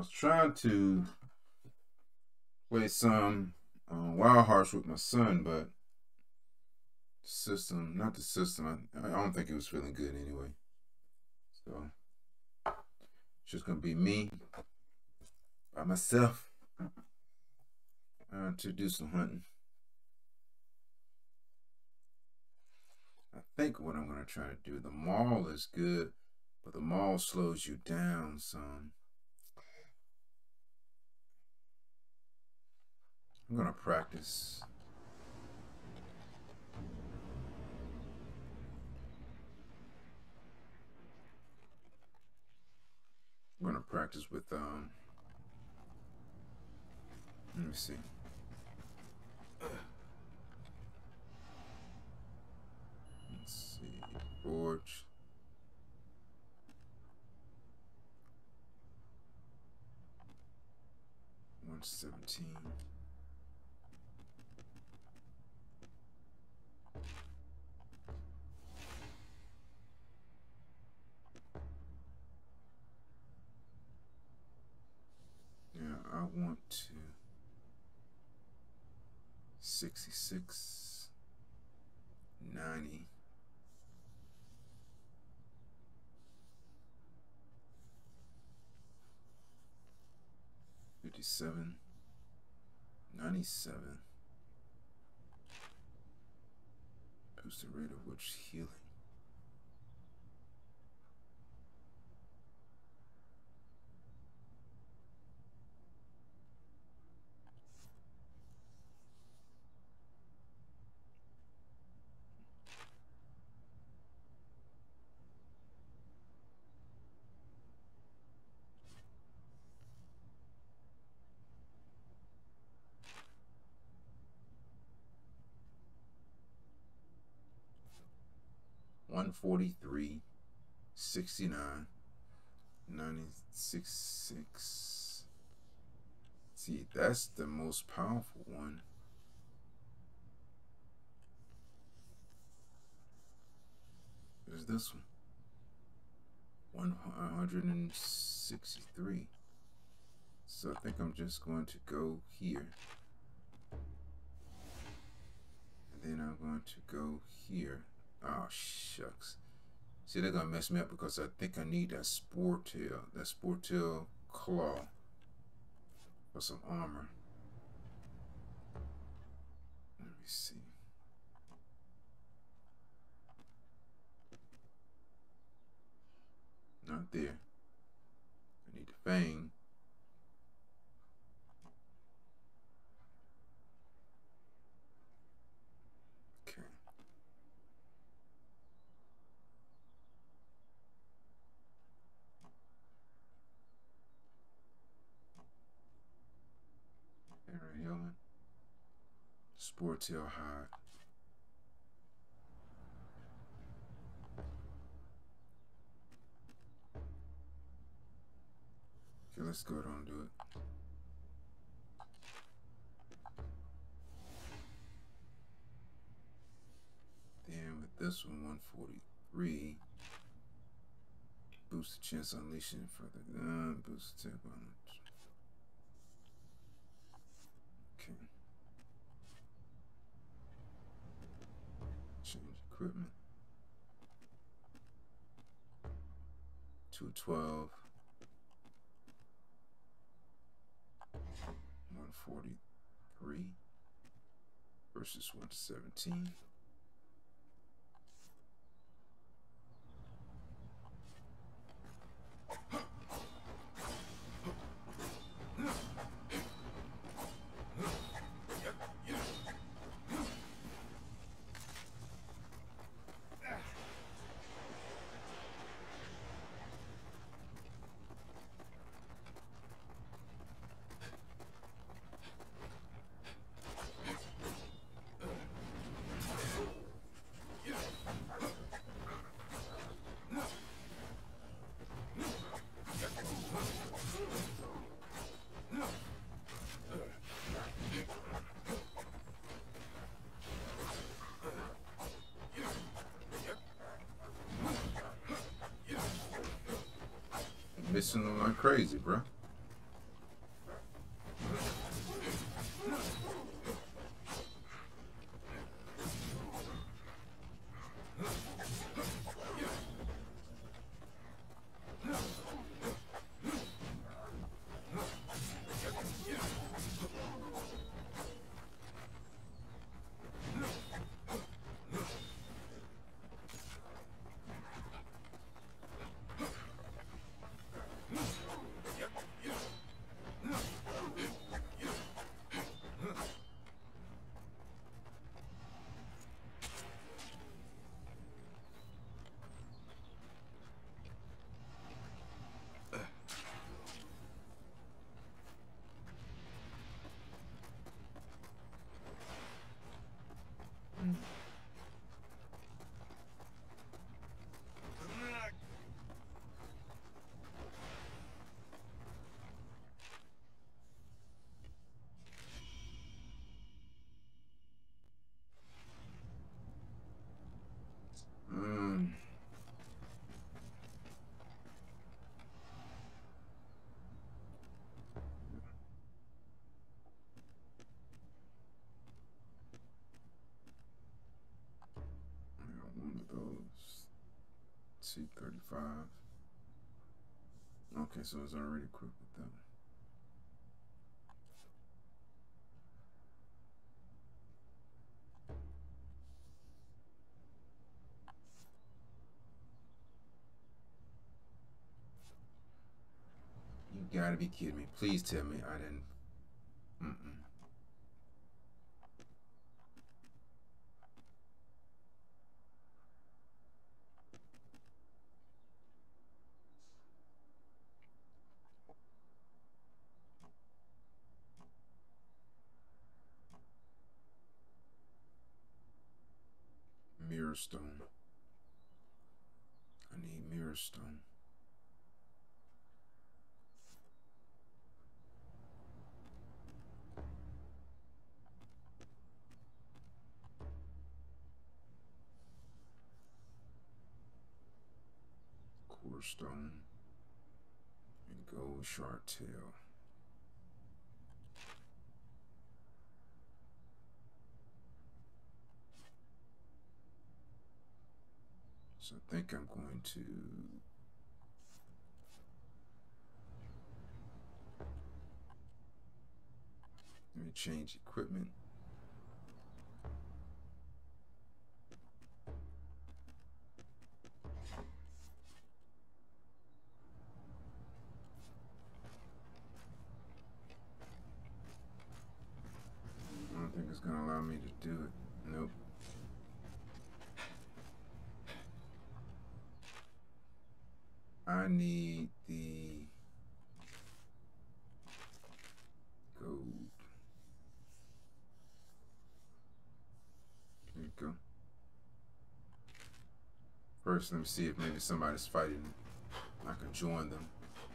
was trying to play some Wild Hearts with my son, but system, not the system. I don't think it was feeling good anyway. So it's just gonna be me by myself to do some hunting. I think what I'm gonna try to do. The mall is good, but the mall slows you down some. I'm gonna practice. I'm gonna practice with let me see. Let's see. Forge. $117. Yeah, I want to 66, 90. 57, 97. Boost the rate of which healing. $143, 69, 96.6. See, that's the most powerful one. There's this one. 163. So I think I'm just going to go here. And then I'm going to go here. Oh, shucks. See, they're going to mess me up because I think I need that Sport Tail claw for some armor. Let me see. Not there. I need the Fang. Okay. Aaron Hillman. Sport Tail Hide. Okay, let's go ahead and do it. Then with this one, 143. Boost the chance of unleashing further gun. Boost the attack on. Okay. Change equipment. 212. 143 versus 117. Missing them like crazy, bro. see, 35. Okay, so it's already equipped with them. You gotta be kidding me. Please tell me I didn't. Mirror stone. I need mirror stone. Core stone and gold shark tail. So I think I'm going to let me change equipment. I don't think it's going to allow me to do it. Nope. I need the gold. There you go. First, let me see if maybe somebody's fighting. I can join them.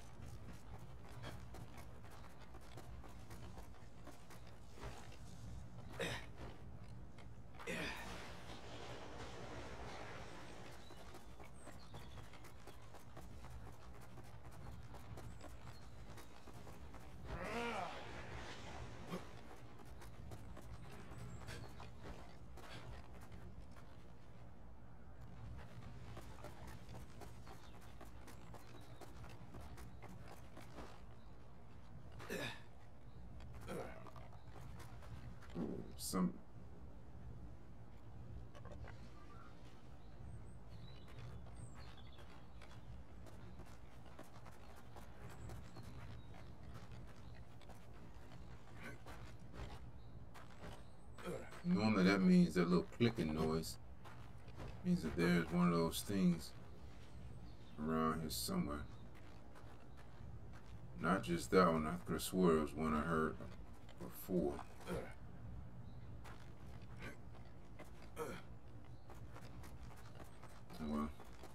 Some normally that means that little clicking noise means that there's one of those things around here somewhere. Not just that one. I could have swore it was one I heard before. Well,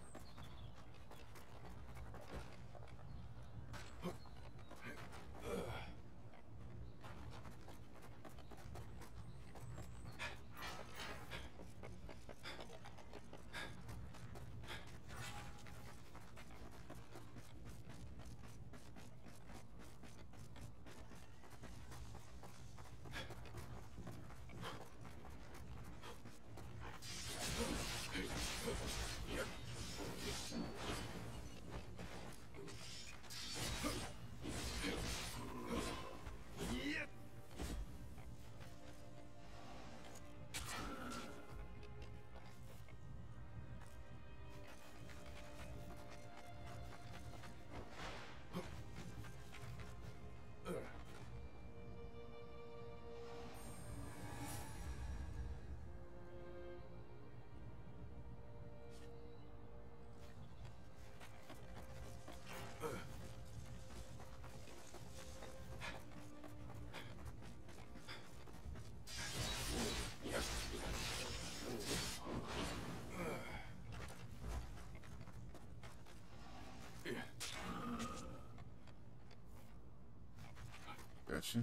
gotcha.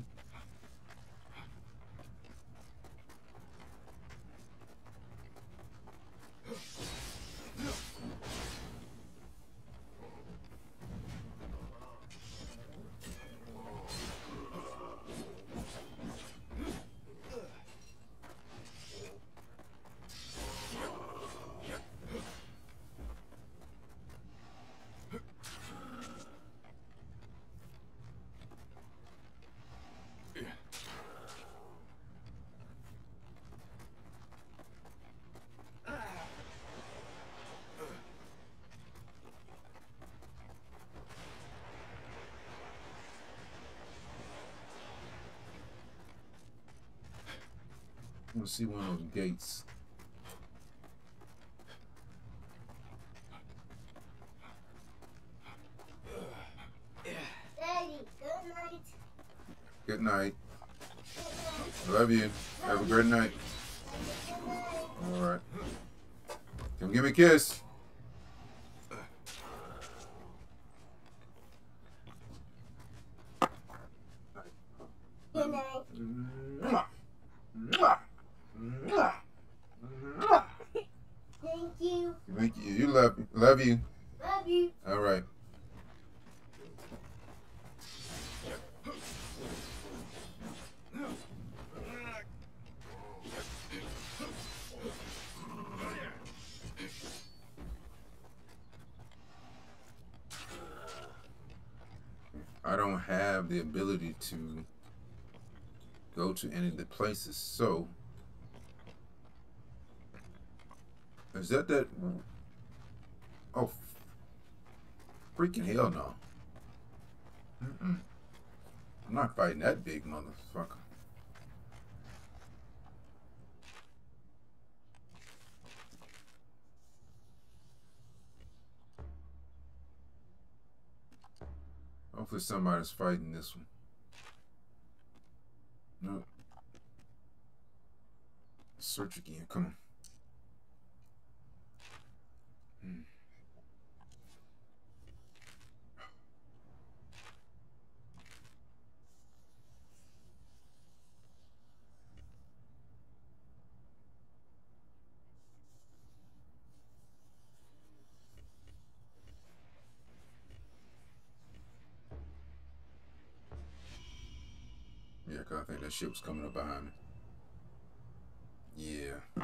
I want to see one of those gates. Daddy, good night. Good night. Love you. Have a great night. All right. Come give me a kiss. Good night. Thank you. Thank you. You love you. Love you. Love you. All right. I don't have the ability to go to any of the places, so is that oh freaking hell no. I'm not fighting that big motherfucker. Hopefully somebody's fighting this one. No. Search again. Come on. Yeah, because I think that shit was coming up behind me. Yeah.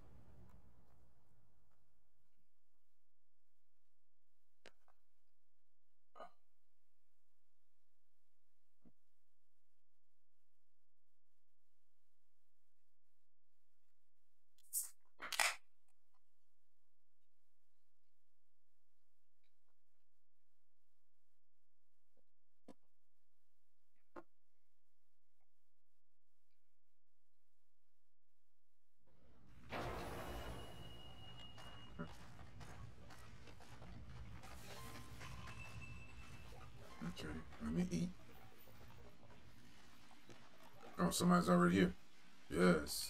Okay, let me eat. Oh, somebody's already here. Yes.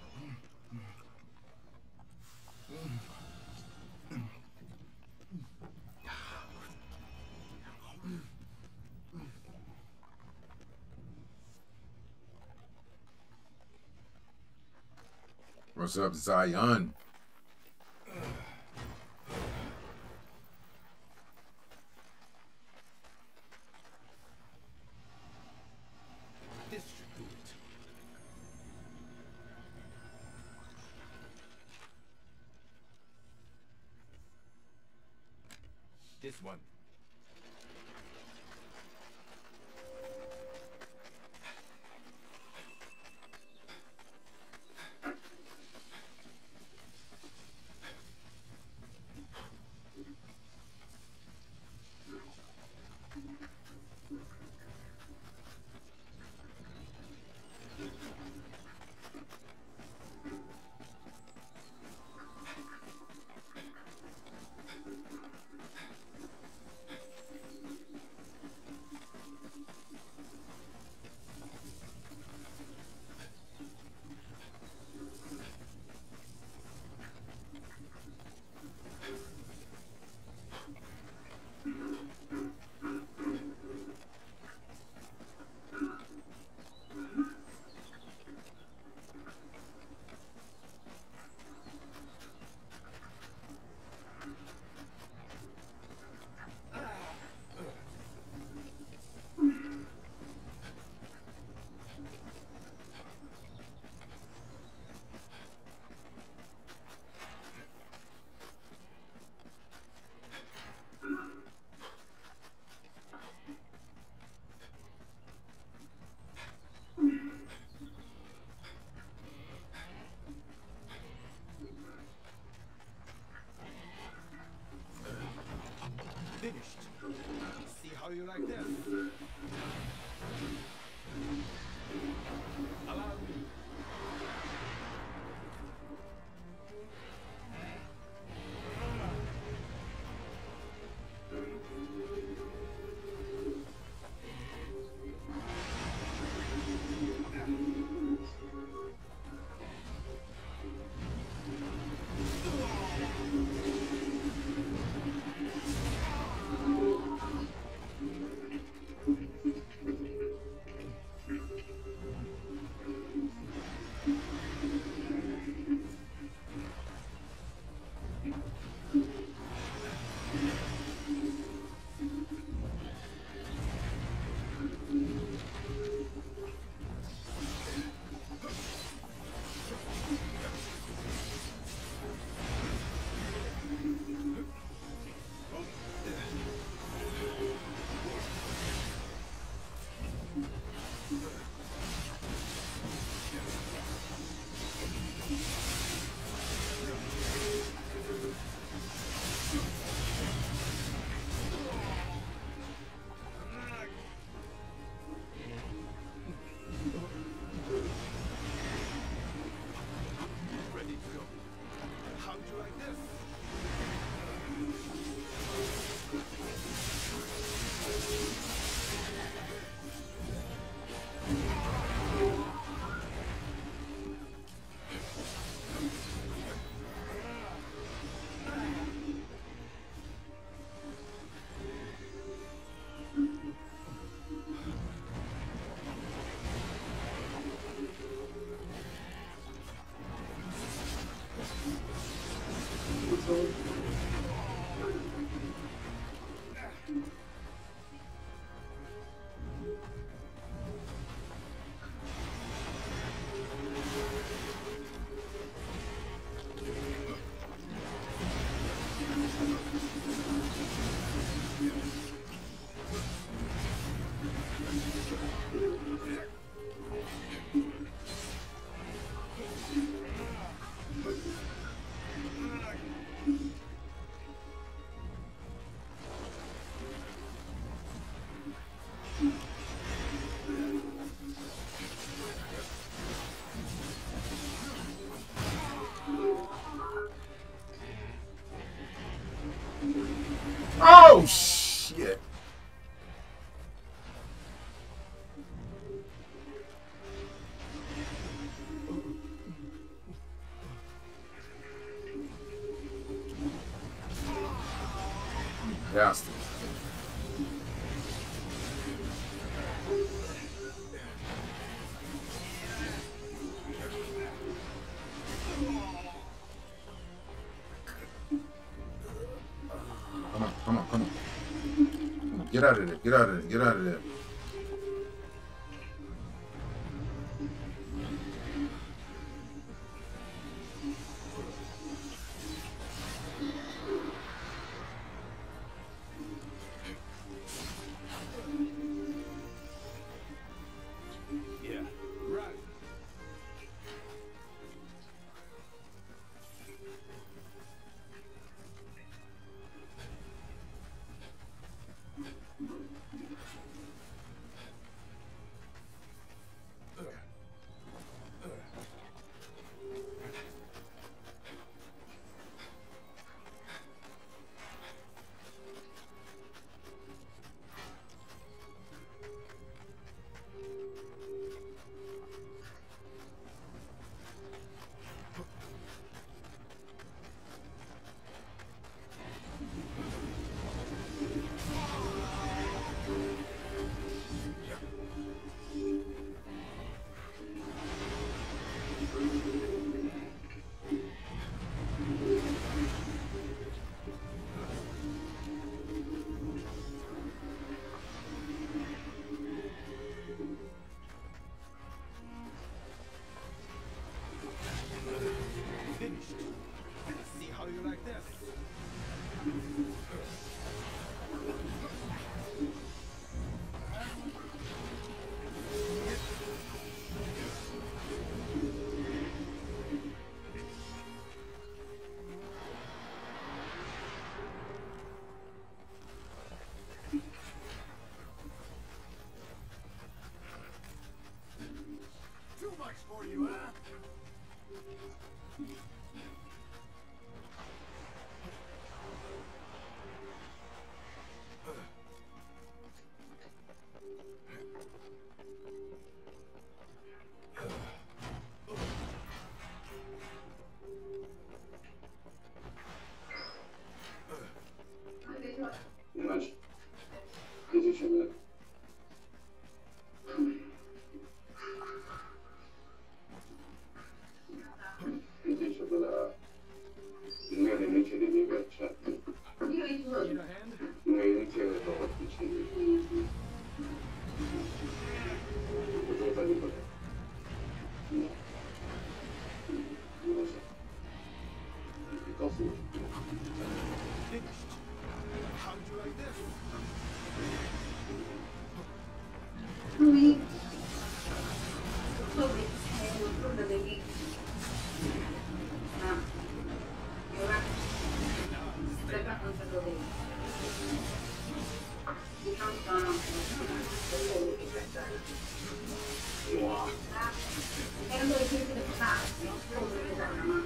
What's up, Zion? This should do it. This one. Finished. See how you like this? Allow me. bastard. Come on, come on, come on. Get out of there, get out of there, get out of there. Yeah, right. Finished. See how you like this? Too much for you, huh? İnanç, gece şöyle. Gece şöyle. Nga ne çeli ne geçer. Need a hand? Nga ne çeli de bak içinde. Bu da tabii böyle. Burası. Kalsın. Finished. How'd you like this? Lui Toby è un frutto degli ora sta con quello dei diciamo sono quello che c'è era dove si deve fare no? Come che dà ma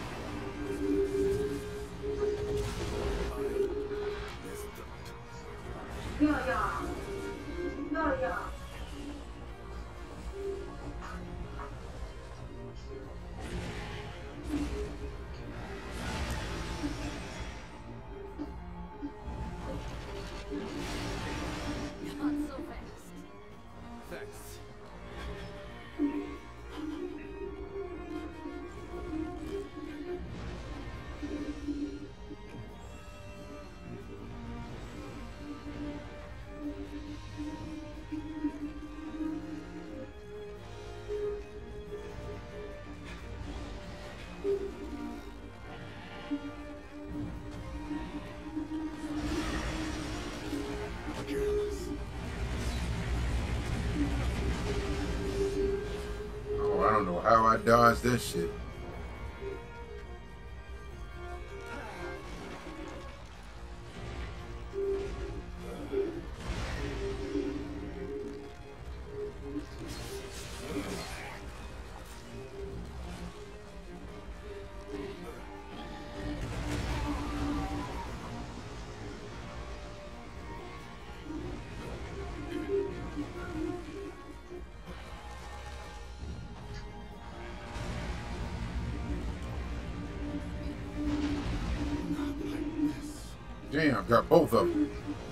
yeah. Not so fast. Thanks. Oh, I don't know how I dodged that shit. Damn, got both of them.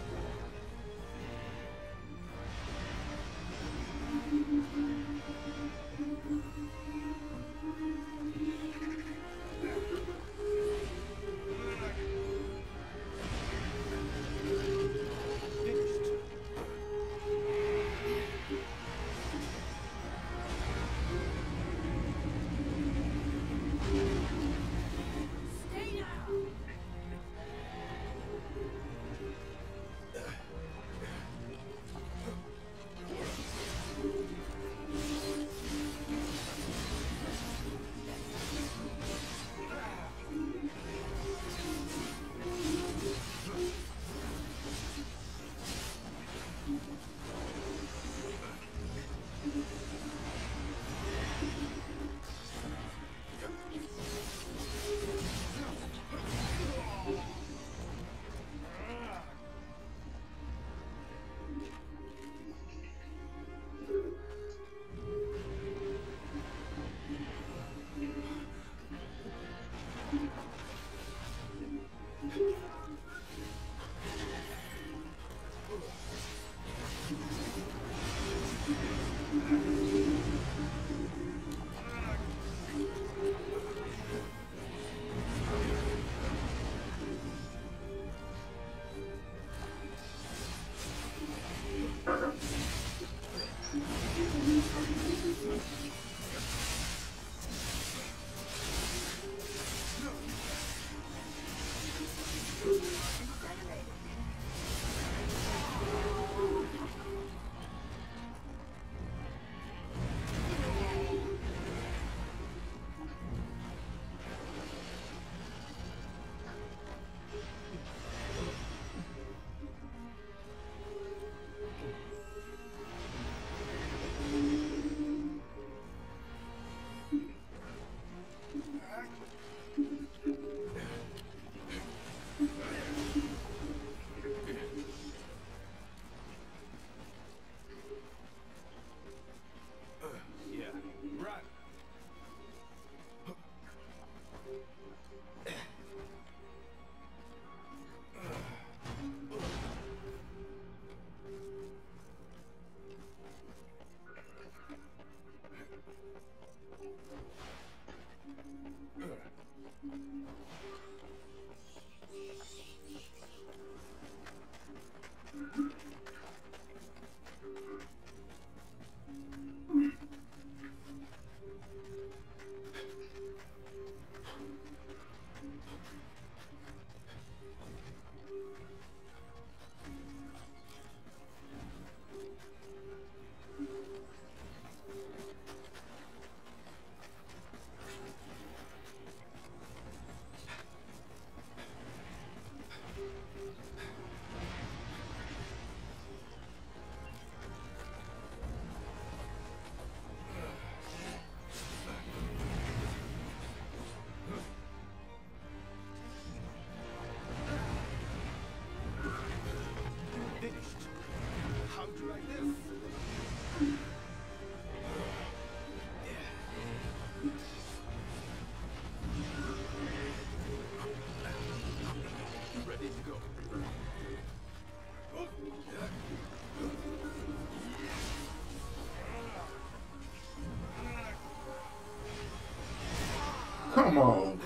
Come on.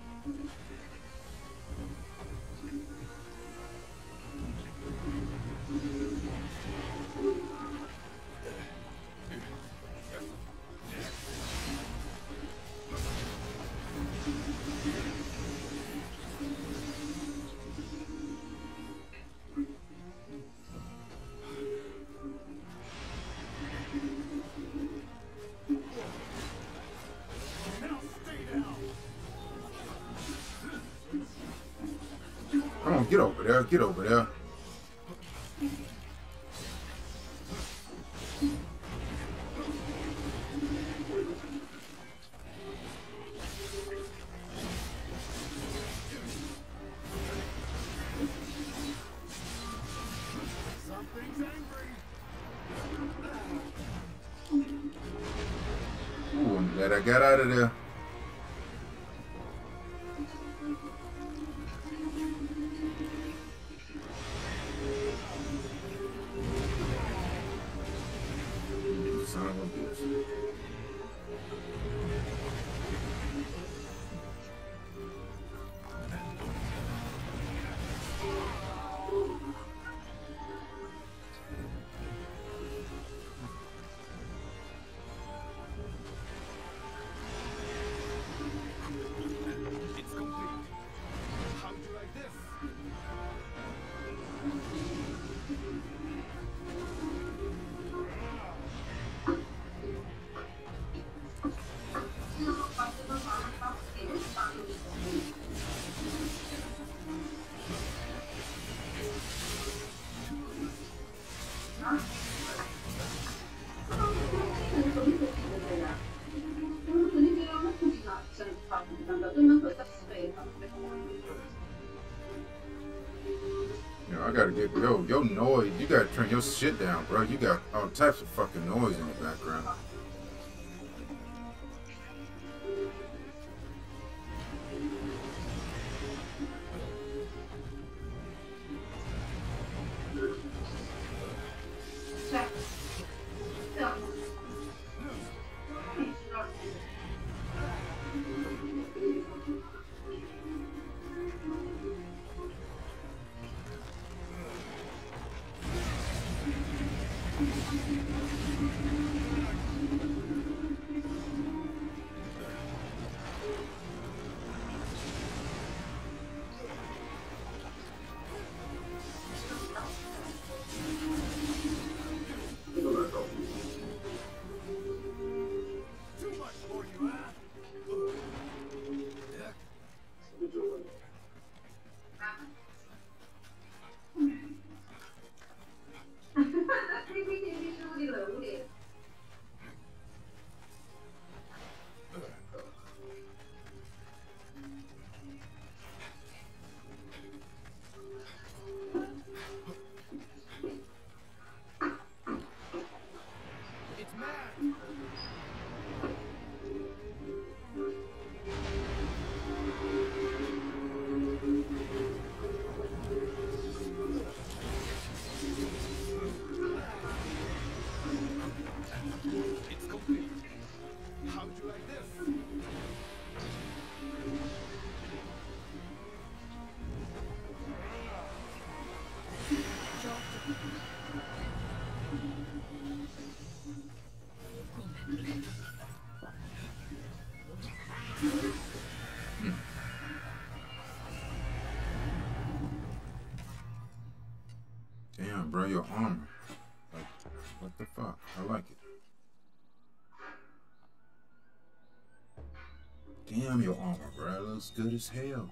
Come on, get over there, get over there. Ooh, I'm glad I got out of there. your noise, you gotta turn your shit down, bro. You got all types of fucking noise in the background. It's complete. How would you like this? Damn, bro, your armor. Like, what the fuck? I like it. Damn, your armor, bro. It looks good as hell.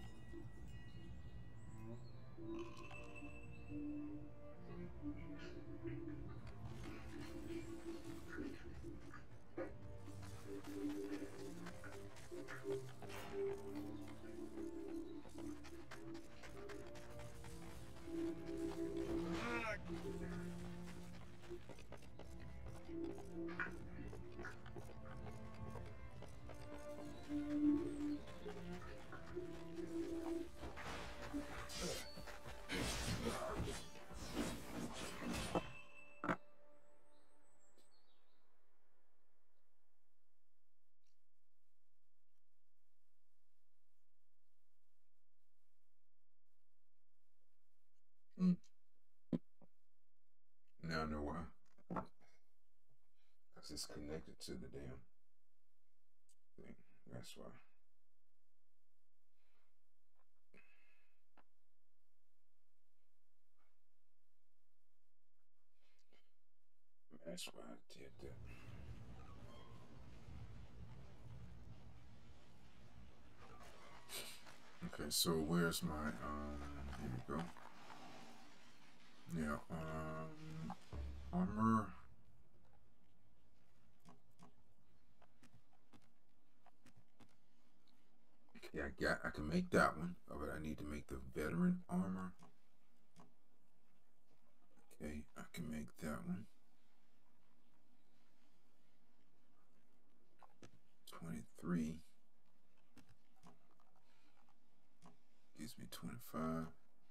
Mm. Now I know why. Because it's connected to the damn thing. That's why. That's why I did that. Okay, so where's my here we go. Yeah, armor. Yeah, I can make that one, but I need to make the veteran armor. Okay, I can make that one. 23 gives me 25.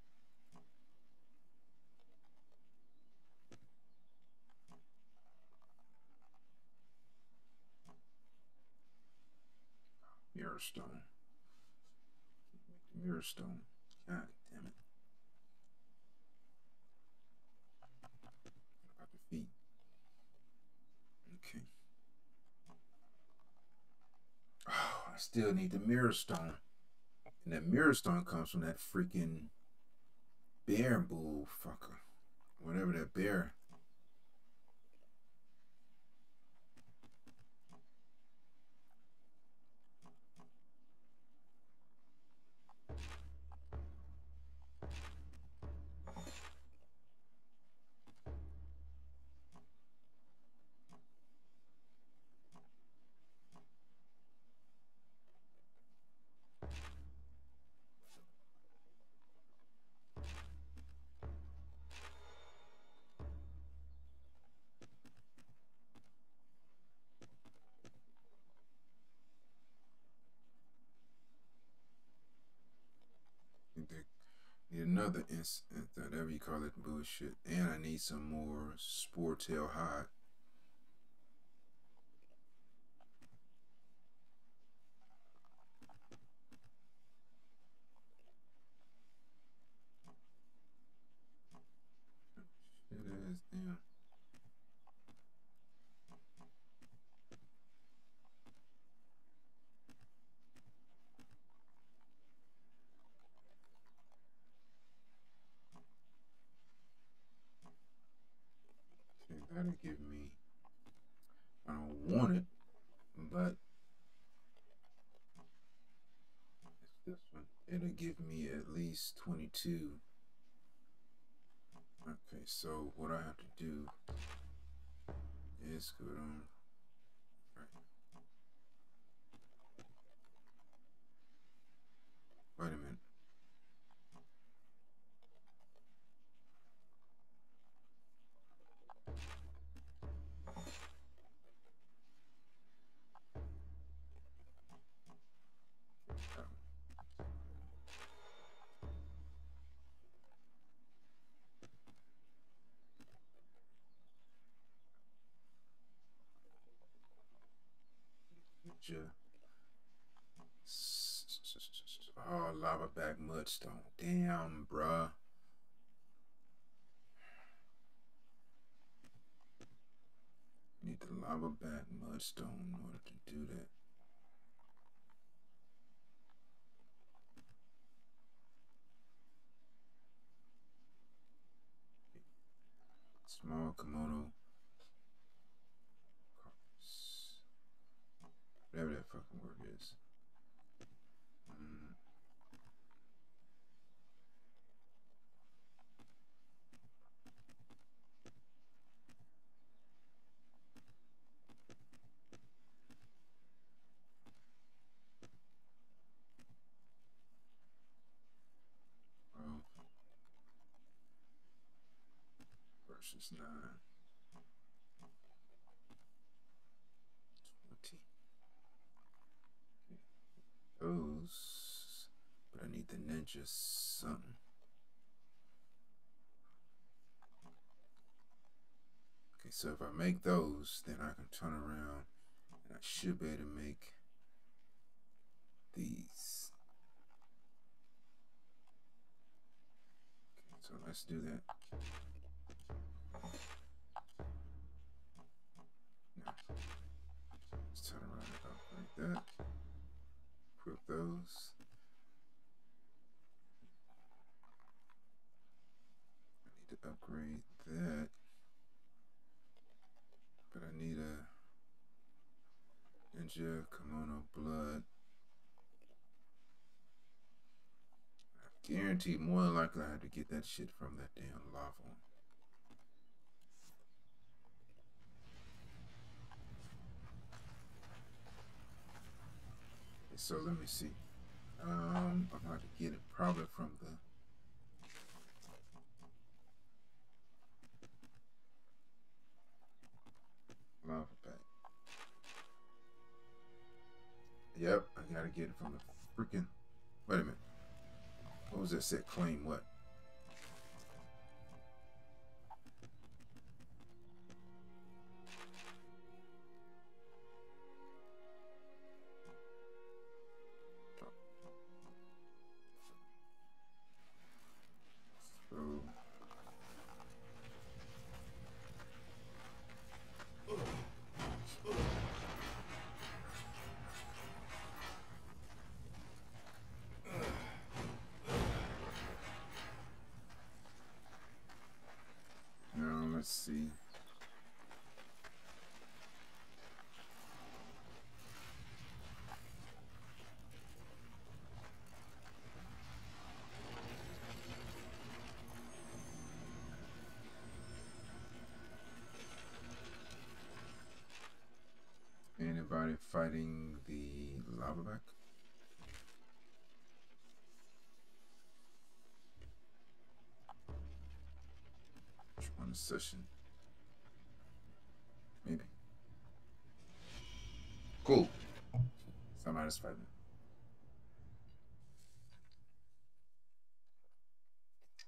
Mirror stone. Mirror stone. God damn it. About the feet. Okay. Oh, I still need the mirror stone. And that mirror stone comes from that freaking bear bull fucker. Whatever that bear. another whatever you call it, bullshit. And I need some more sport tail hide. Shit ass damn. Okay, that'll give me. I don't want it, but it's this one. It'll give me at least 22. Okay, so what I have to do is go on. Right. Wait a minute. Oh, lava back mudstone. Damn, bruh. Need the lava back mudstone in order to do that. Small kimono. Whatever that fucking word is. Versus 9. 20. Those. But I need the ninja something. Okay, so if I make those, then I can turn around and I should be able to make these. Okay, so let's do that. Now, let's turn around and upgrade that. Equip those. I need to upgrade that. But I need a ninja kimono blood. I guarantee more than likely I have to get that shit from that damn lava one. Okay, so let me see. I'm about to get it probably from the lava pack. Yep, I gotta get it from the freaking. Wait a minute. What was that set? Claim what? So. Let's see. Anybody fighting the lava back? On the session. Maybe. Cool. Somebody's fighting.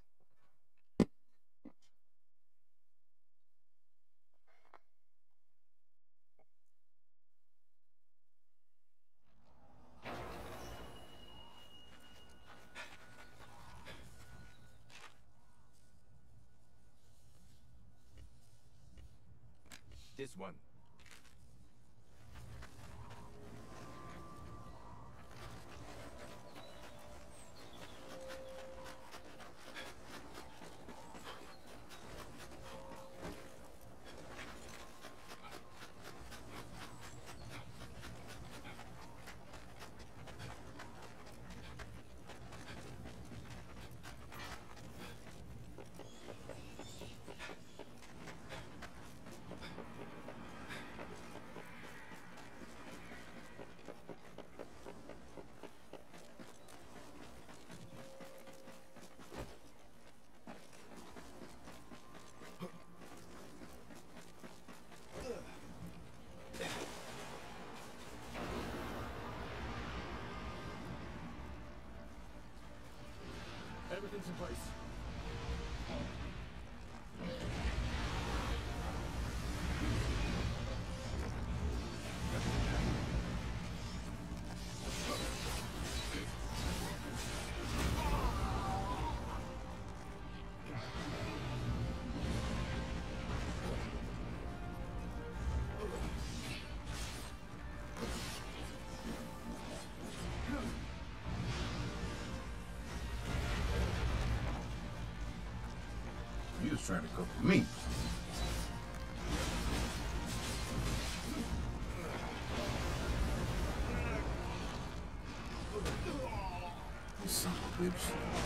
one. Everything's in place. He was trying to go for me. You son of a bitch.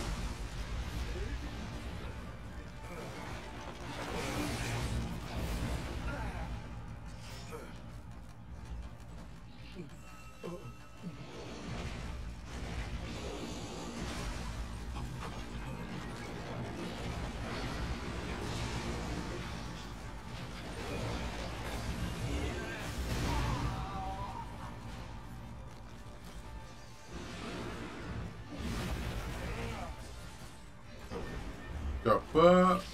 The fuck?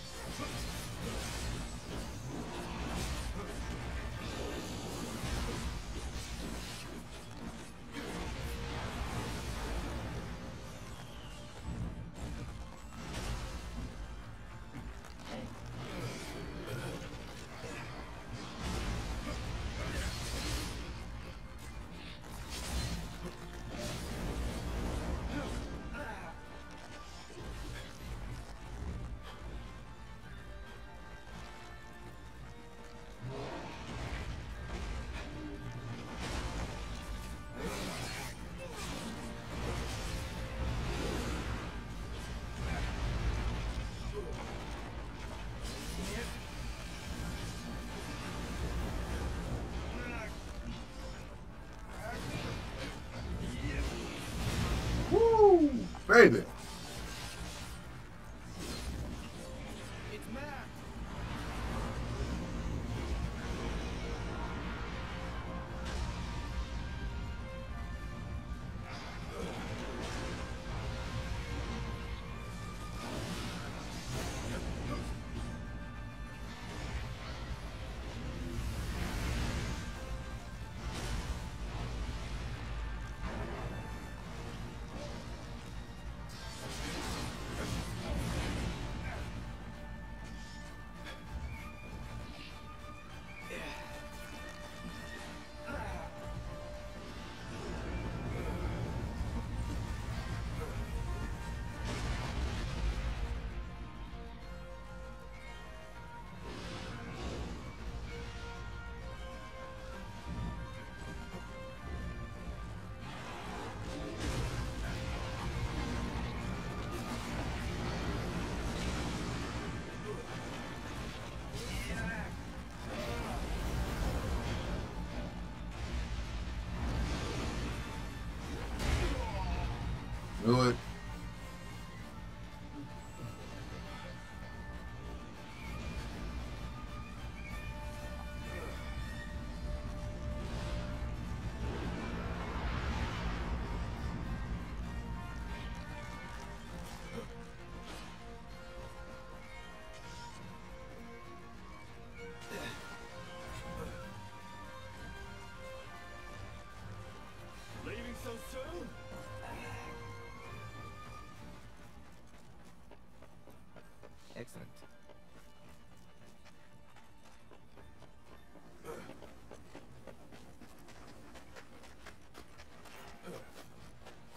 Woo! Baby! It's Mac.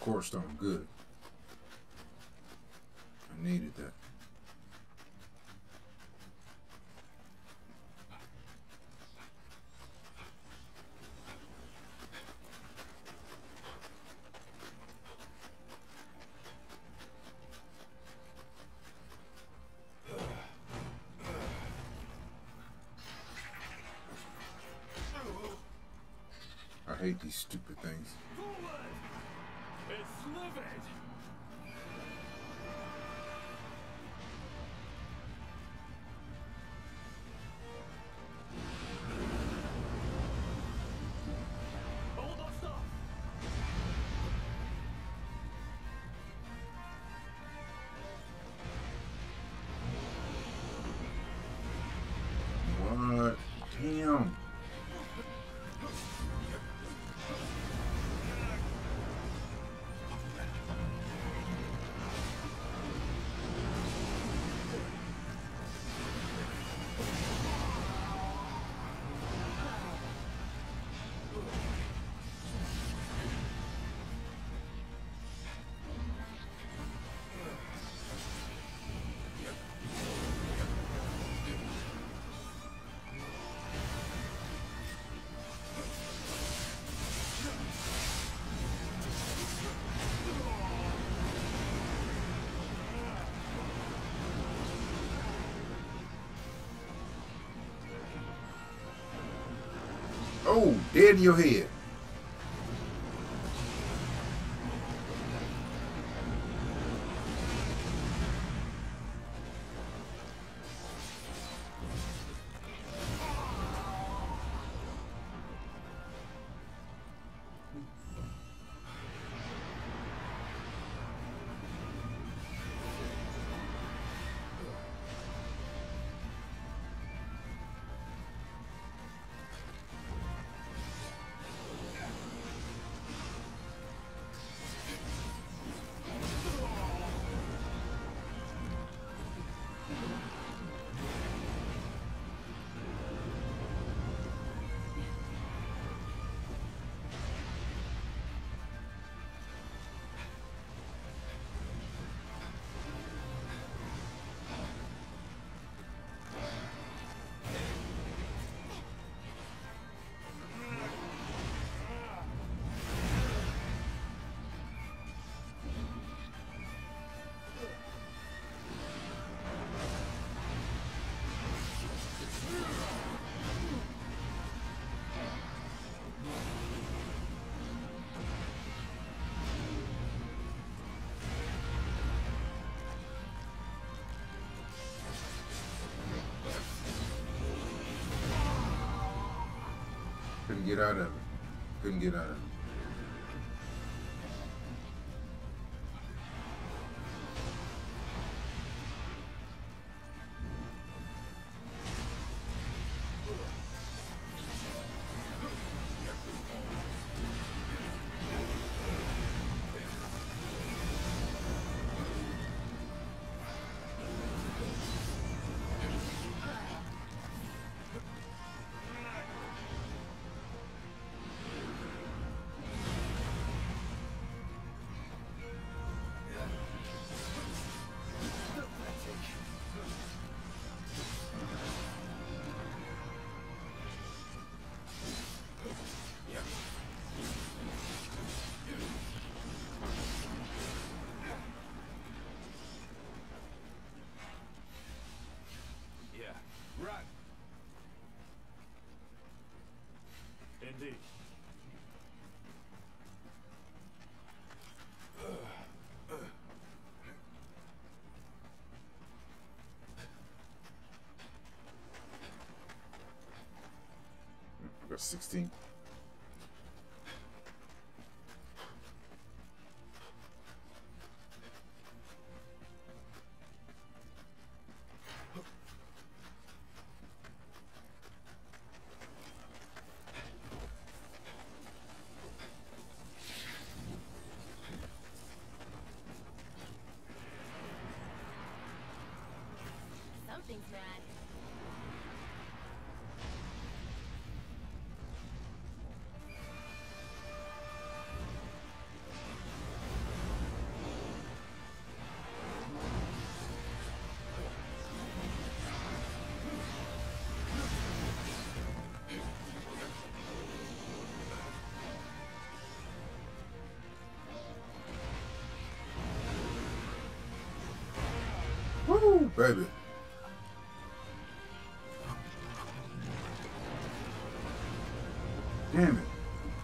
Core stone, good. I needed that. I hate these stupid things. It's livid! Hold on, stop! What? Damn. Oh, dead in your head. Couldn't get out of it. Couldn't get out of it. Run! Indeed. I got 16. Something's mad. baby. Damn it.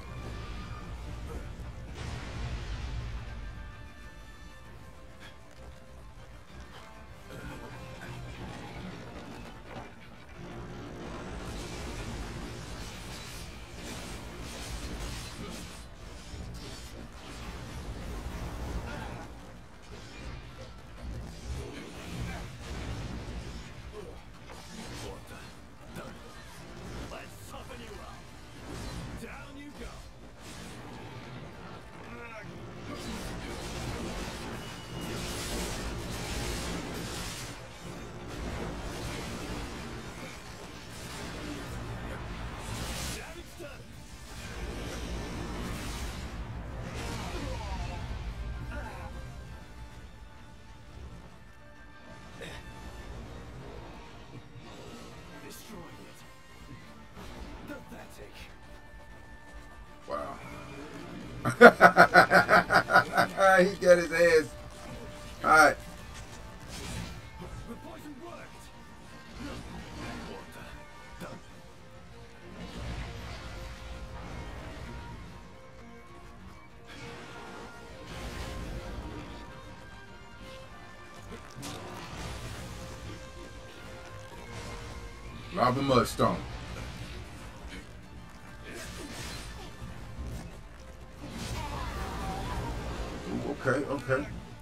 He got his ass. All right. Lava Mudstone. Okay, okay.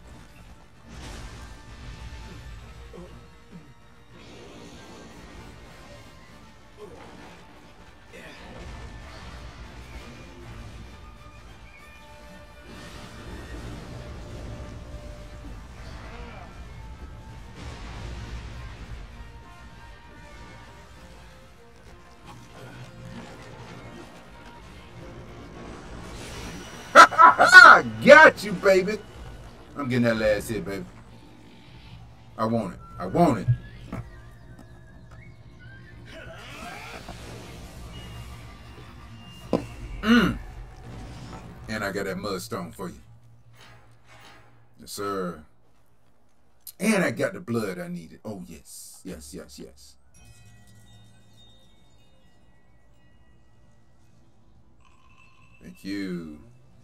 Got you, baby. I'm getting that last hit, baby. I want it. I want it. And I got that Mudstone for you. Yes, sir. And I got the blood I needed. Oh, yes. Yes, yes, yes. Thank you.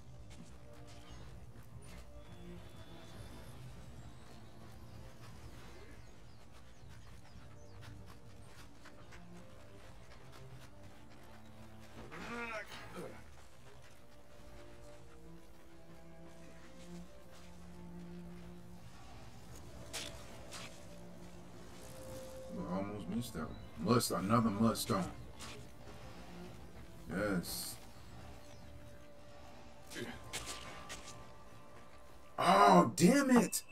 Almost missed that one. Another Mudstone. Yes. Oh, damn it.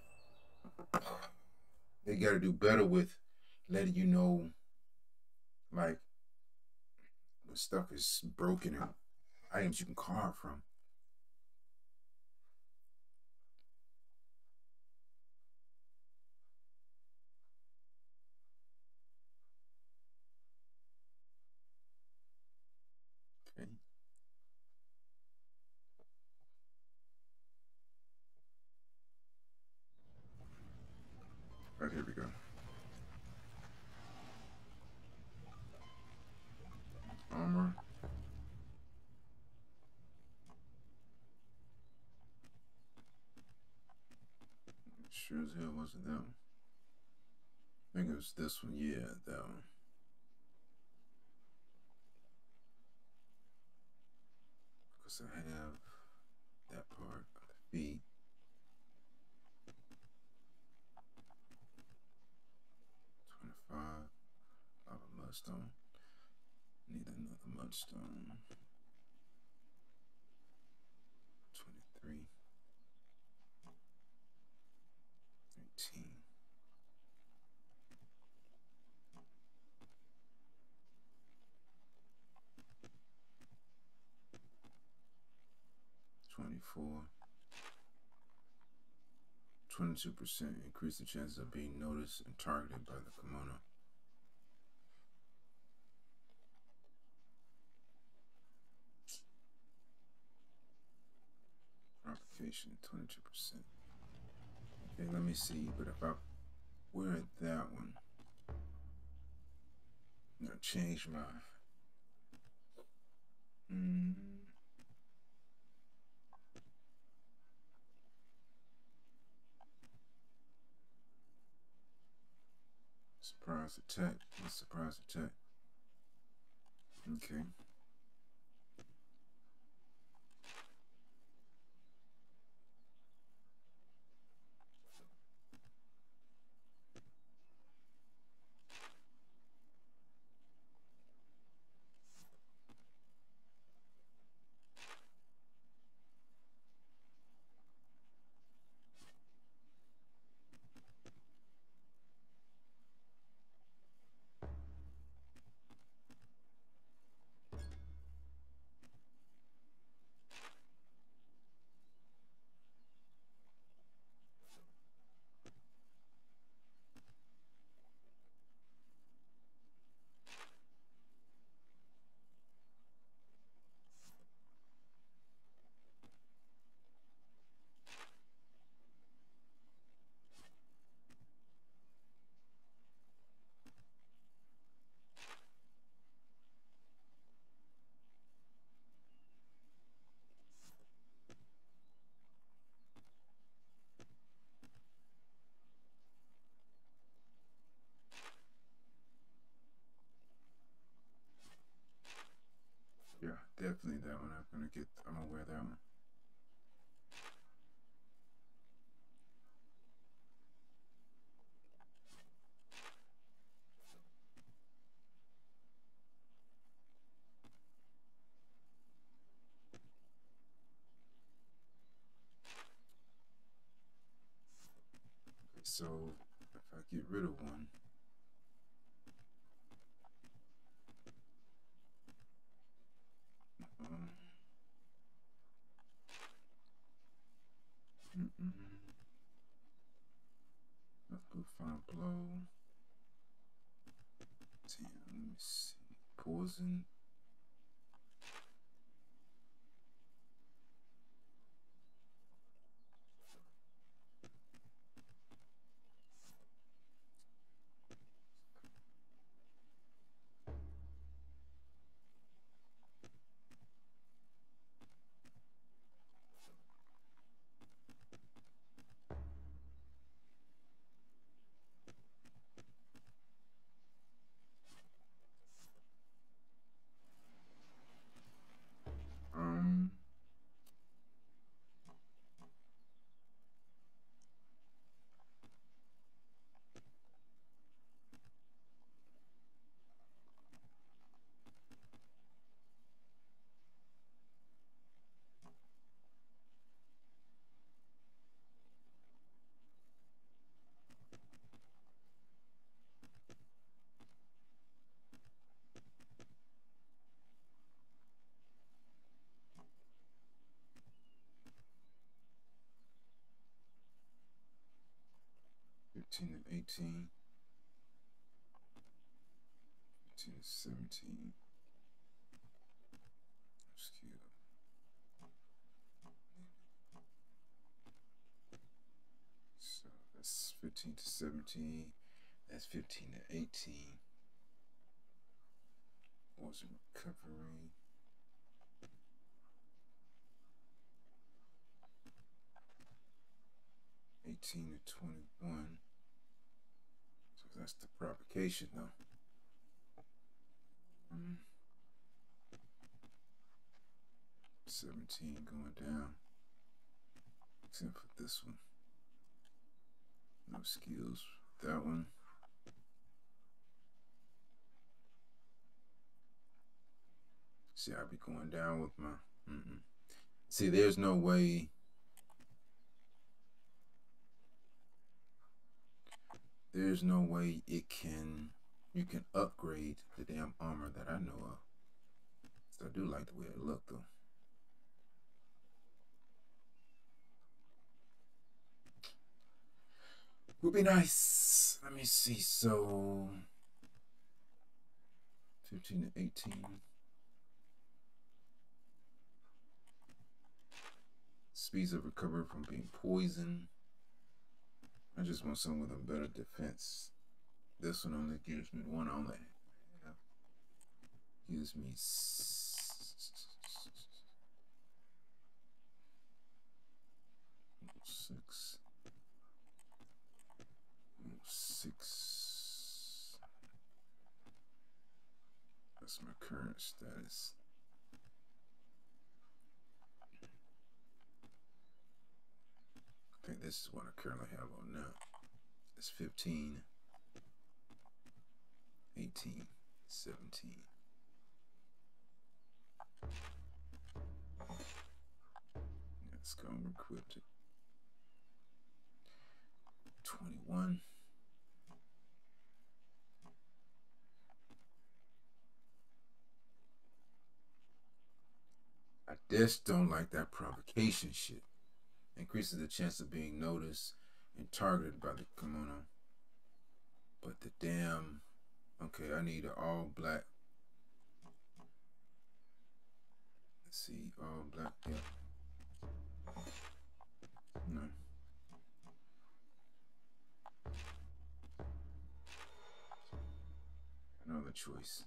They got to do better with letting you know, like, when stuff is broken and items you can carve from. Okay. Right, here we go. Armor. Sure as hell wasn't that one. I think it was this one. Yeah, that one. Because I have that part of the feet. 25 of a Mudstone. Need another Mudstone. 23. 18. 24. 22% increase the chances of being noticed and targeted by the kimono. Application 22%. Okay, let me see. But if I wear that one. I'm gonna change my surprise attack. Surprise attack. Okay. Yeah, definitely that one. I'm gonna wear that one. Okay, so if I get rid of one, let's go find blow. Damn, let me see. Poison. Um, 15 and 18. 15 and 17. Skill. So that's 15 to 17. That's 15 to 18. Was recovery. 18 to 21. So that's the provocation though. 17 going down. Except for this one. No skills. That one. See, I'll be going down with my. See, there's no way. There's no way you can upgrade the damn armor that I know of. So I do like the way it looked though. Would be nice. Let me see. So 15 to 18. Speeds of recovery from being poisoned. I just want someone with a better defense. This one only gives me one only. Gives me 6. 6. That's my current status. I think this is what I currently have on now. It's 15, 18, 17. Let's go and equipped it. 21. I just don't like that provocation shit. Increases the chance of being noticed and targeted by the kimono. But the damn... Okay, I need an all black. Let's see, all black, yeah. No. Another choice.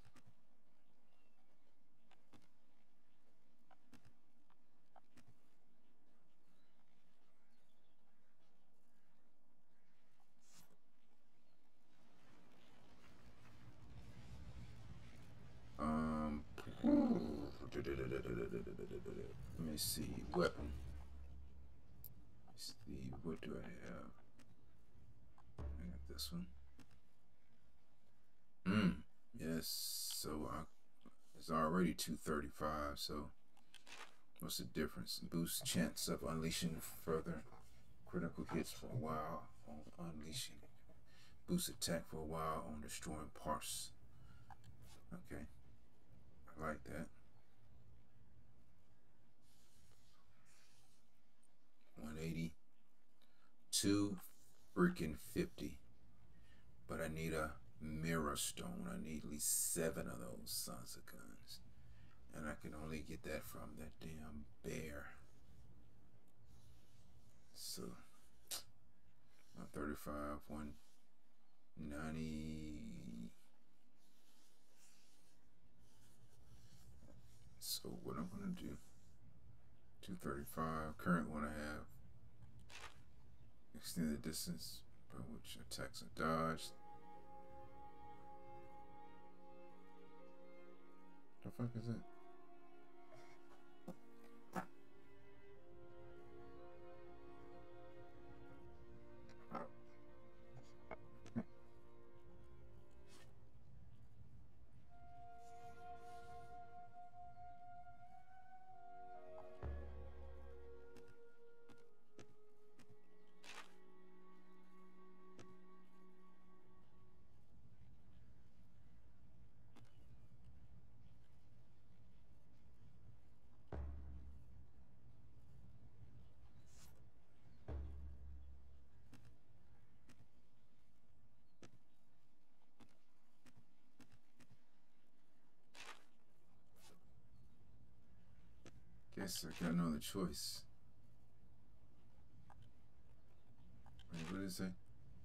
Let me see. Weapon. Let's see. What do I have? I got this one. Yes. So it's already 235. So what's the difference? Boost chance of unleashing further critical hits for a while on unleashing. Boost attack for a while on destroying parts. Okay. I like that. 180. 2 freaking 50. But I need a mirror stone. I need at least 7 of those sons of guns. And I can only get that from that damn bear. So 135, 190. So what I'm gonna do, 235, current one I have, extend the distance by which attacks are dodged. The fuck is it? Guess I got no other choice. Wait, what did it say?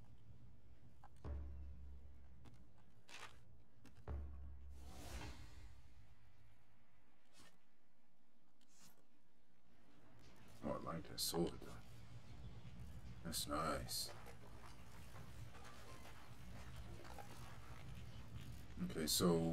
Oh, I like that sword though. That's nice. Okay, so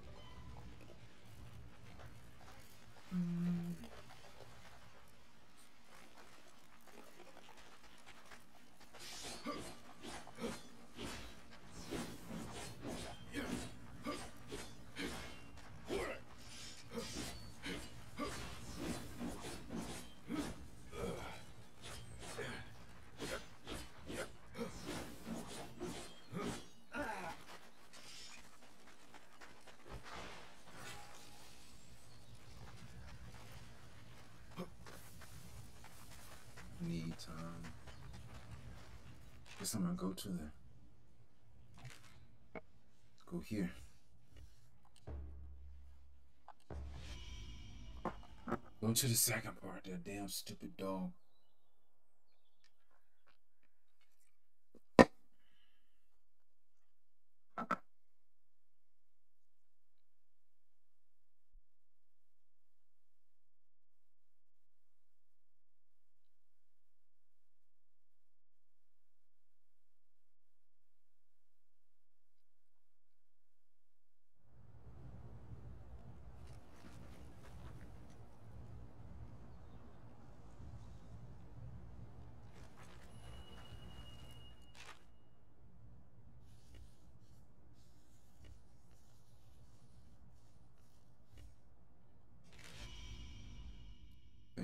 need time. Guess I'm gonna go to the. Let's go here. Go to the second part. That damn stupid dog.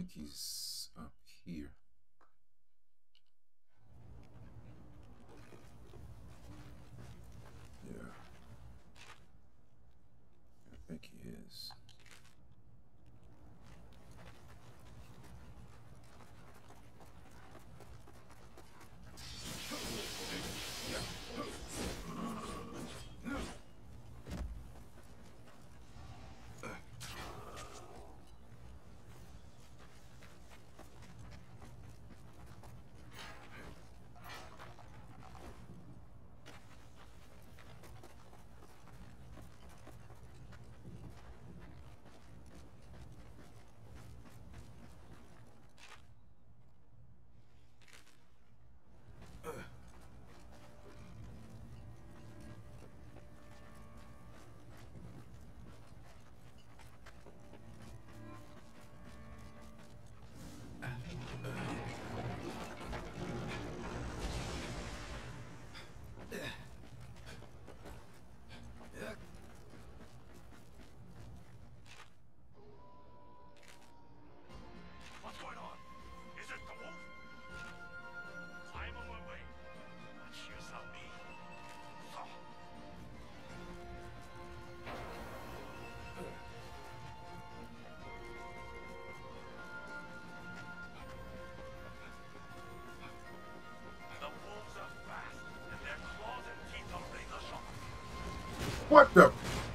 think he's up here. Yeah. I think he is. What's going on? Is it the wolf? I'm on my way. But you saw me. So. The wolves are fast, and their claws and teeth are razor sharp. What the?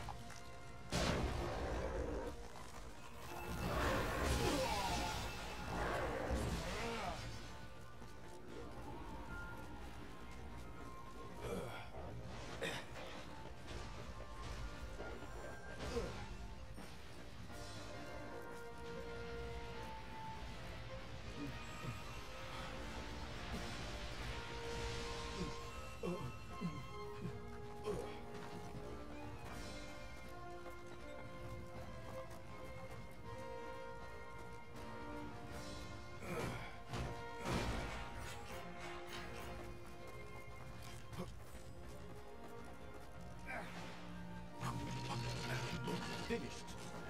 Finished.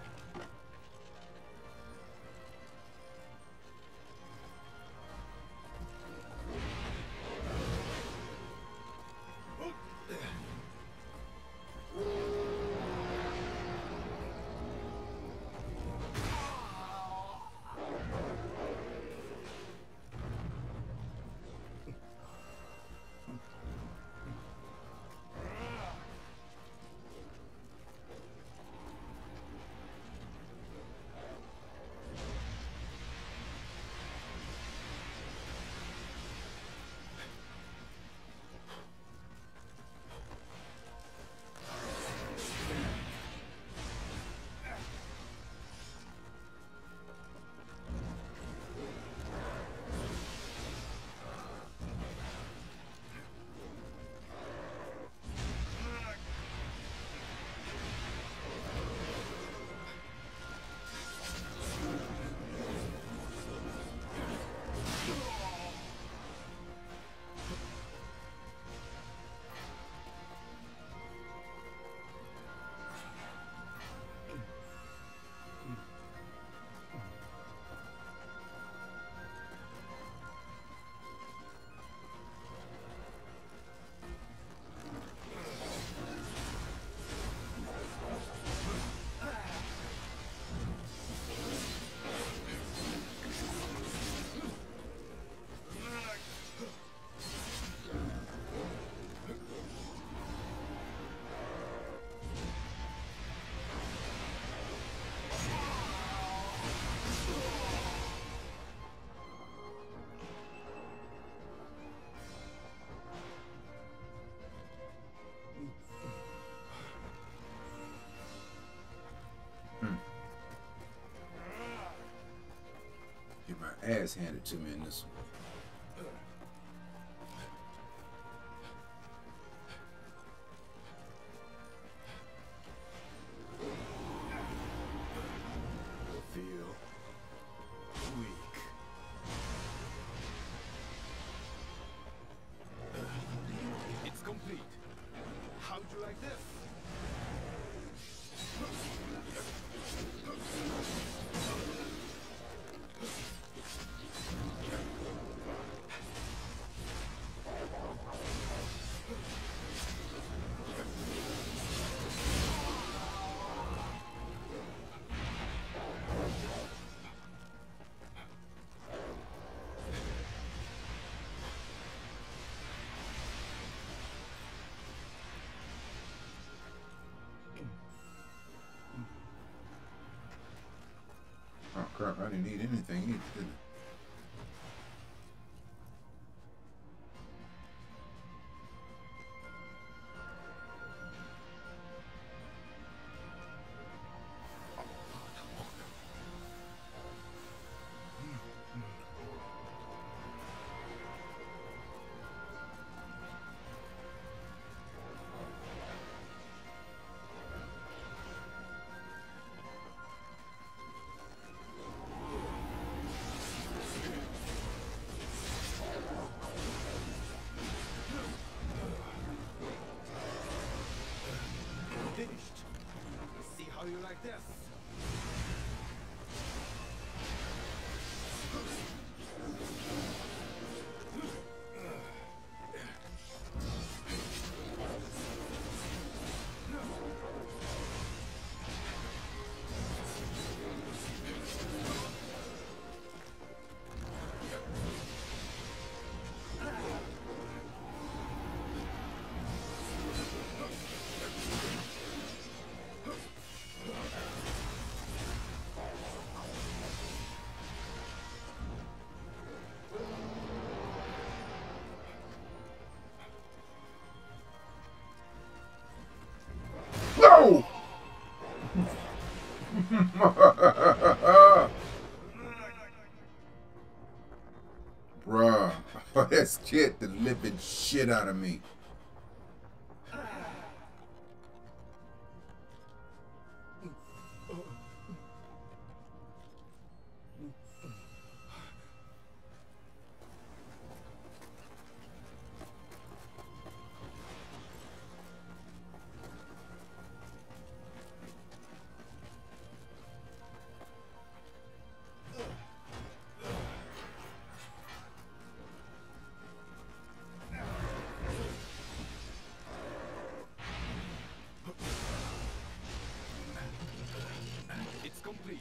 Get my ass handed to me in this one. Feel weak. It's complete. How'd you like this? crap, I didn't need anything either, did I? Finished. See how you like this? No! Bruh, that scared the living shit out of me. It's complete.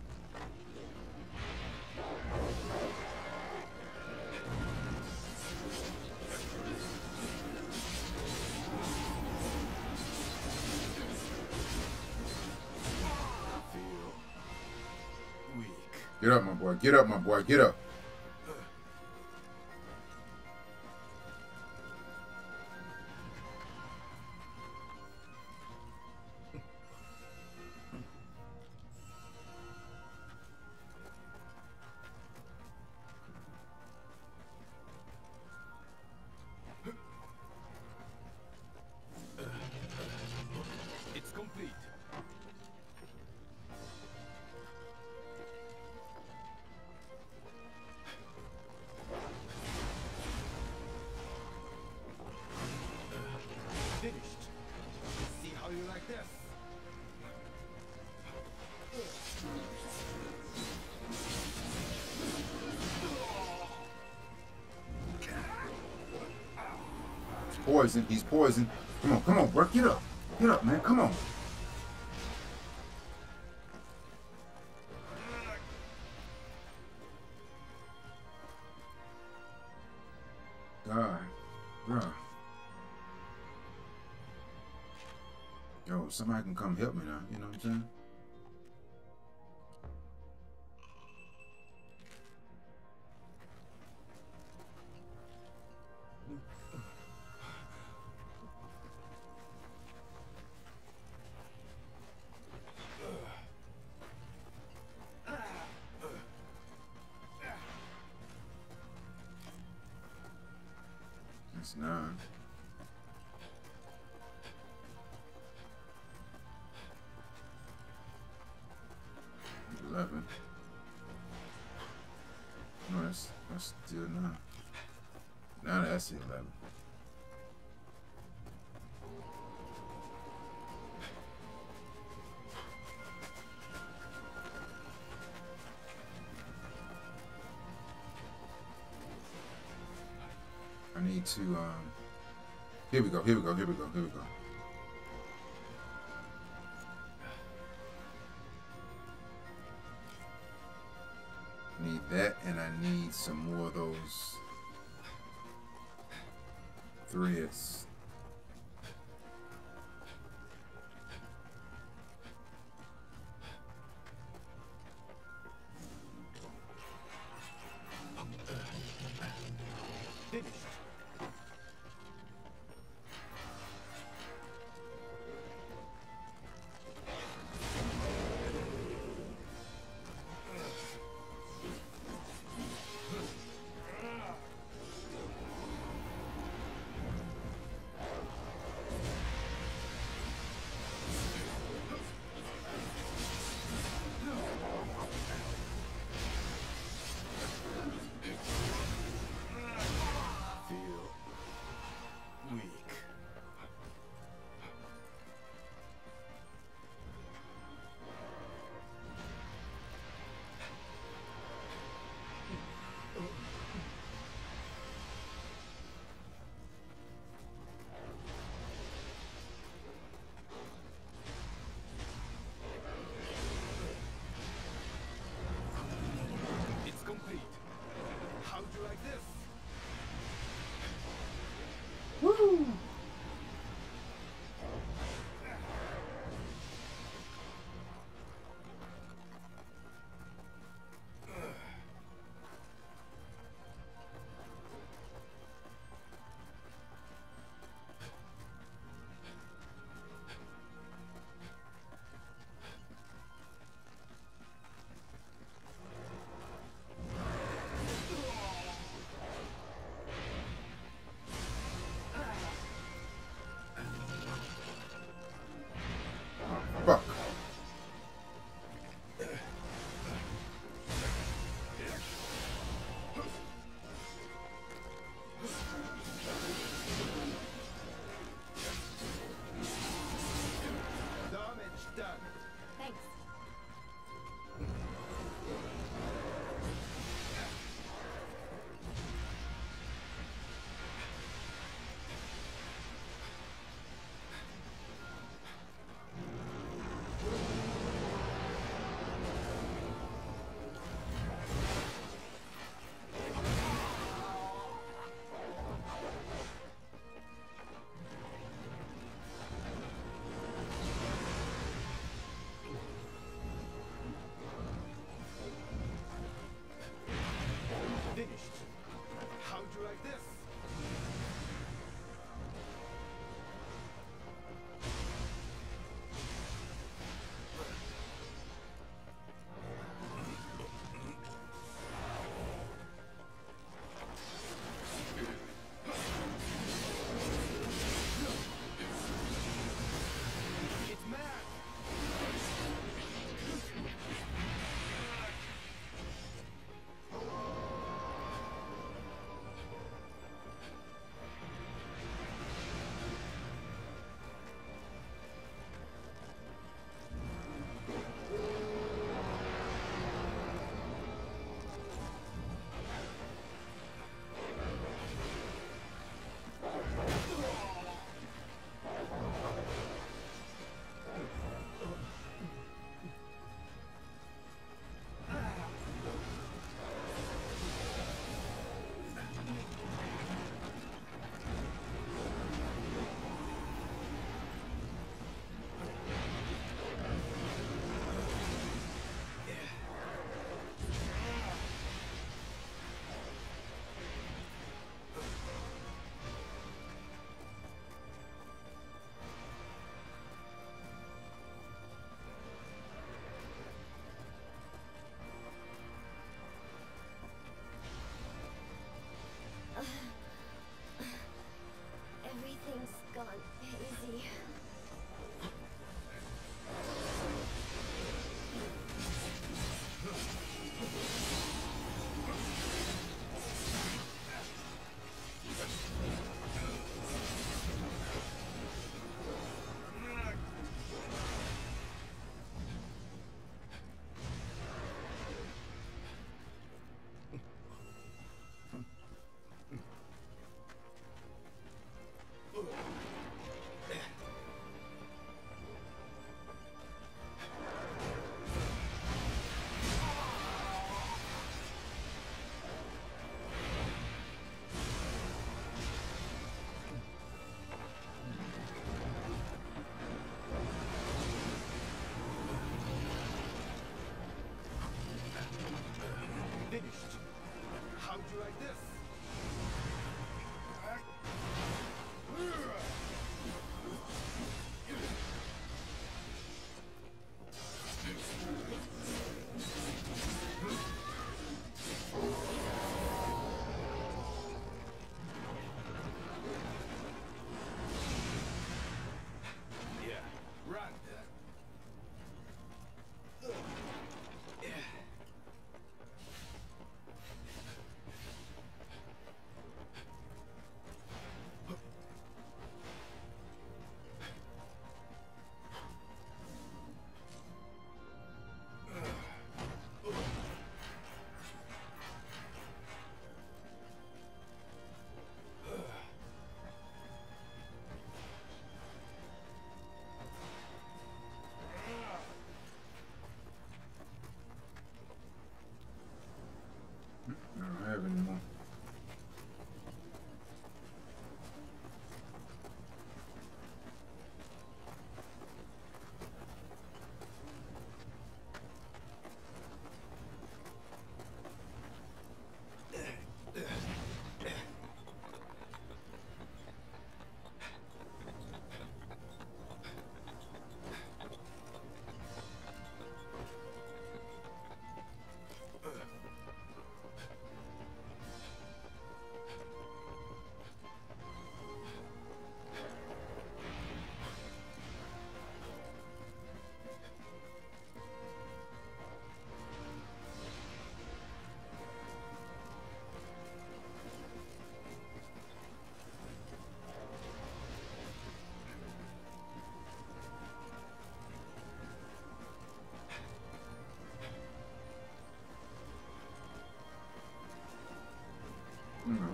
Feel weak. Get up, my boy. Get up, my boy. Get up. It's complete. Finished. See how you like this? He's poisoned. He's poisoned. Come on, bro. Get up. Get up, man. Come on. God, bro. Yo, somebody can come help me now. You know what I'm saying? That's 9. That's 11. No, that's still 9. Now that's 11. I need to, here we go. Need that, and I need some more of those threads.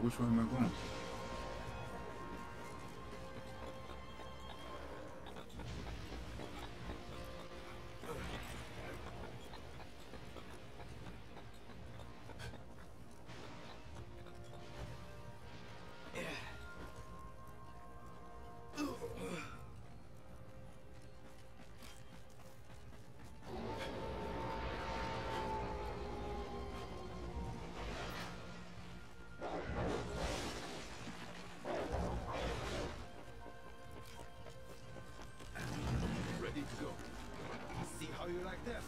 which way am I going? Ready to go. See how you like this?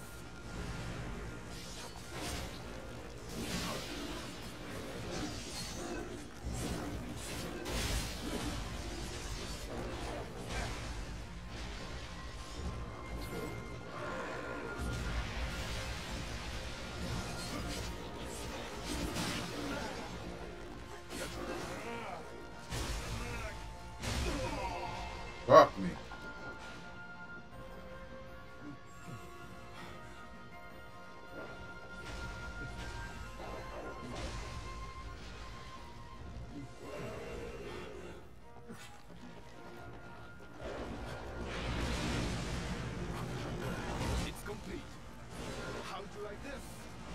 Fuck me. It's complete. How'd you like this?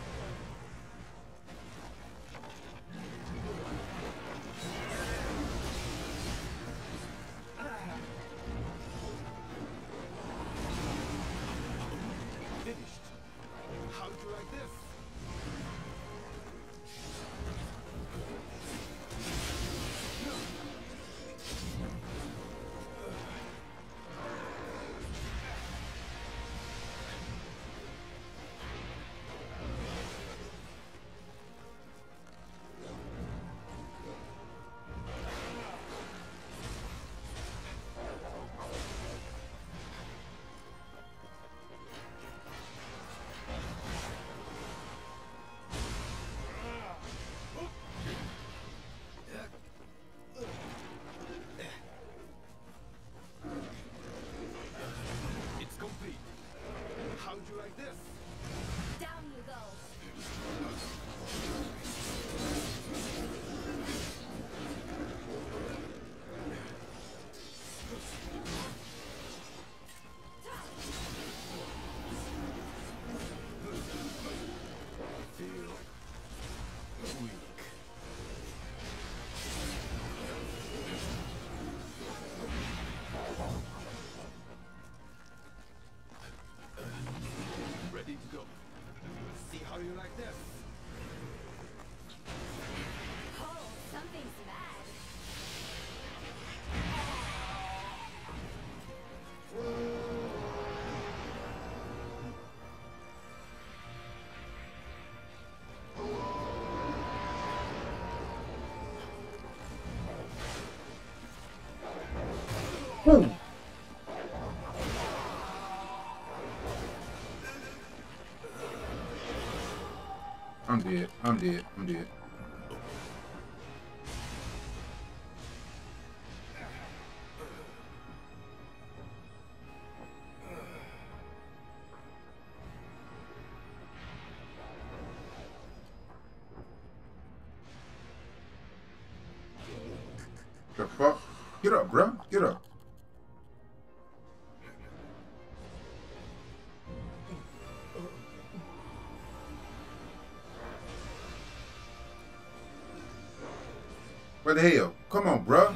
Finished. How'd you like this? It's complete. How'd you like this? Down you go. Feel weak. Ready to go. See how you like this? Oh, something's bad. Boom. I'm dead. I'm dead. I'm dead. The fuck? Get up, bro. Get up. What the hell? Come on, bro.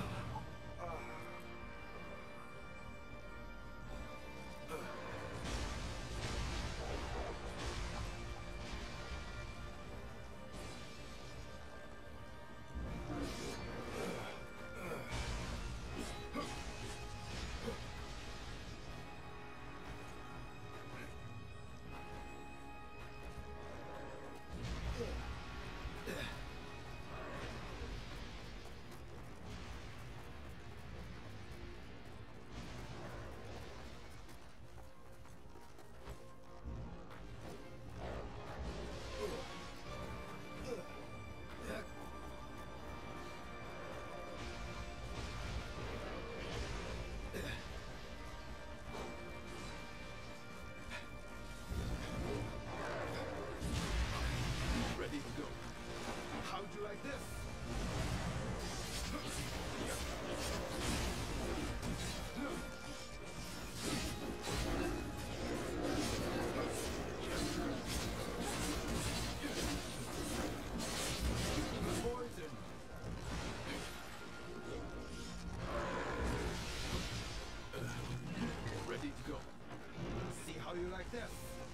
this?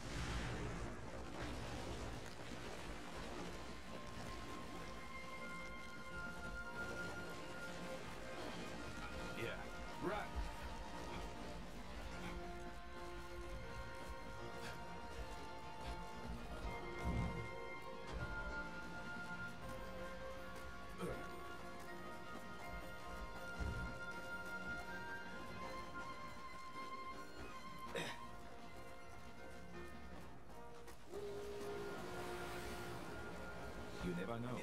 Yeah, right. You never know.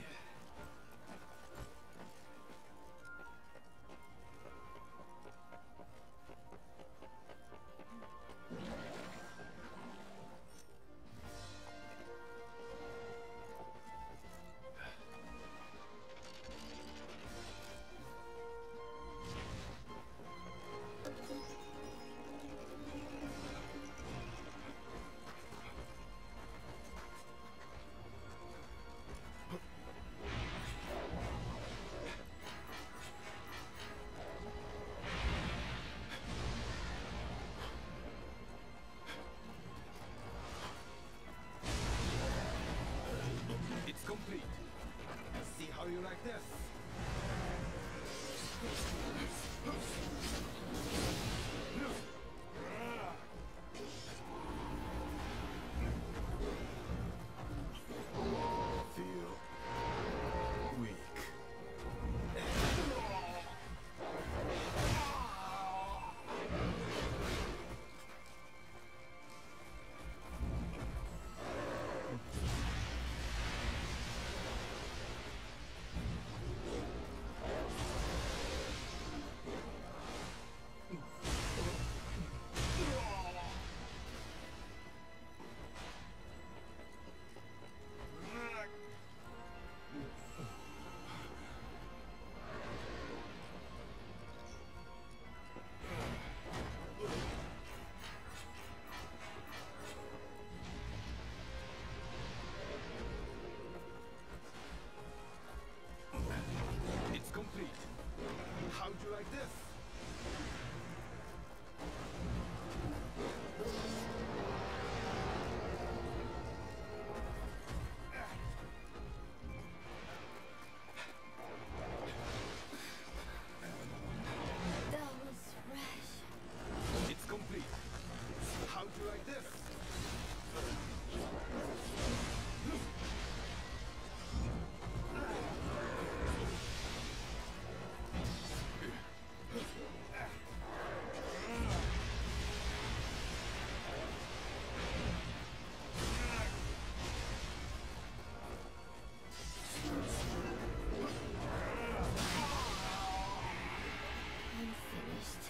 It's complete. See how you like this? Feel weak. It's complete. How'd you like this? That was fresh. It's complete. How'd you like this? I'm finished.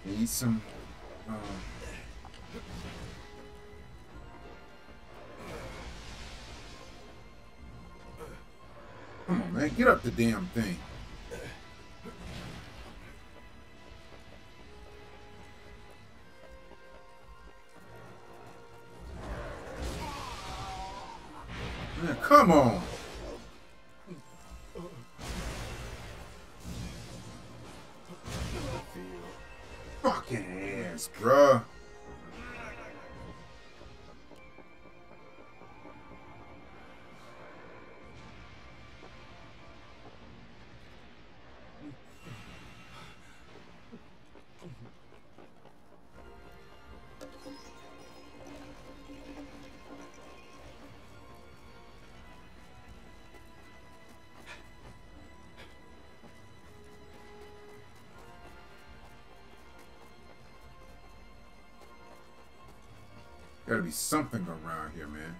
Need some. Come on, man. Get up the damn thing. Man, come on. Fucking ass, bruh. Gotta be something around here, man.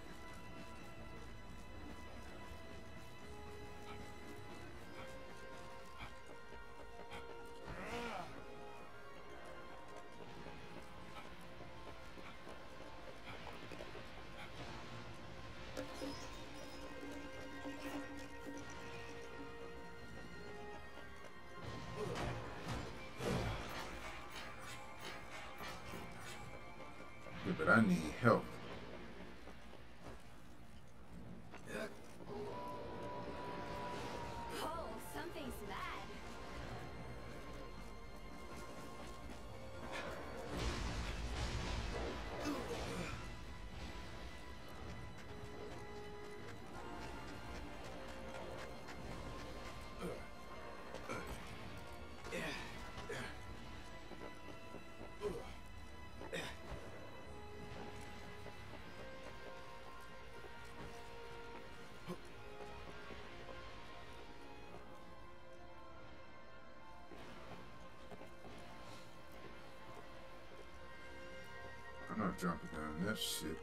Yeah, but I need help. Oh, something's bad. I'm not jumping down that shit.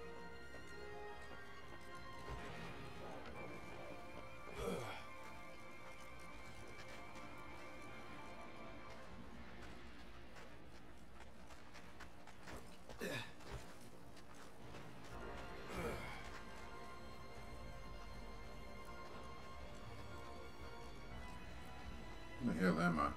Where the hell am I?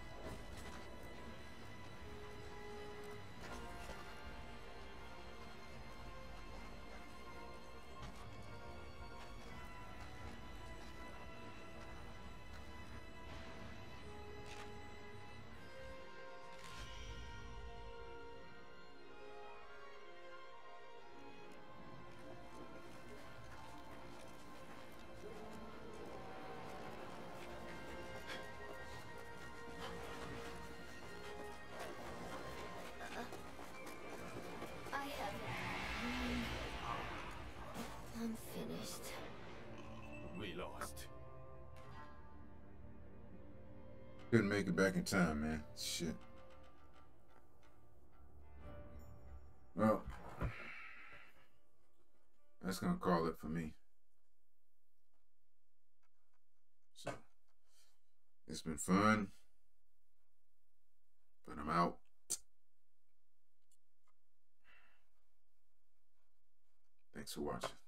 I have. I'm finished. We lost. Couldn't make it back in time, man. Shit. Well, that's gonna call it for me. So, it's been fun, but I'm out. Thanks for watching.